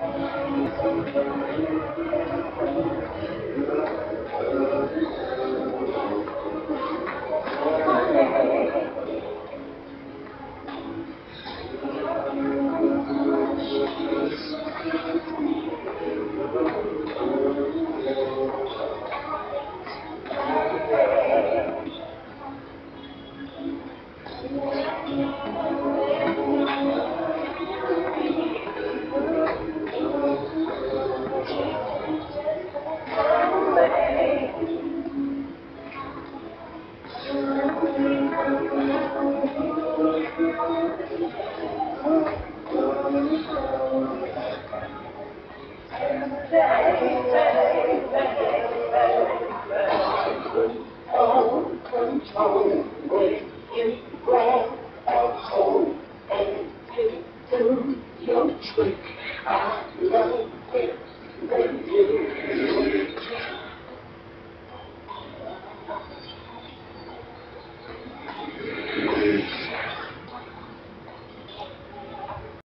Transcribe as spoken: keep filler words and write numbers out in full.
Control when you grab a hold and you do your trick. I love it when you